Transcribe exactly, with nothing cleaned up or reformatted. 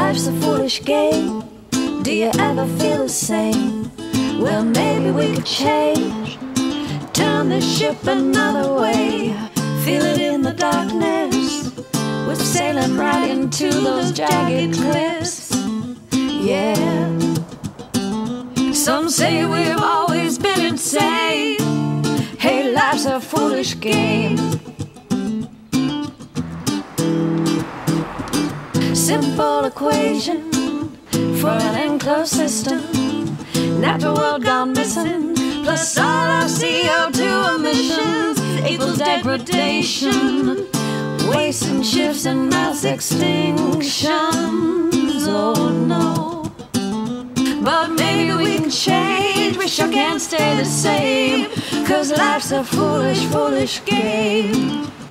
life's a foolish game. Do you ever feel the same? Well, maybe we could change, turn the ship another way. Feel it in the darkness, we're sailing right into those jagged cliffs. Yeah. Some say we've always been insane. Hey, life's a foolish game. Simple equation for an enclosed system. Natural world gone missing, plus all our C O two emissions equals degradation, waste and shifts and mass extinctions. Oh no. But maybe we can change, we sure can't stay the same, 'cause life's a foolish, foolish game.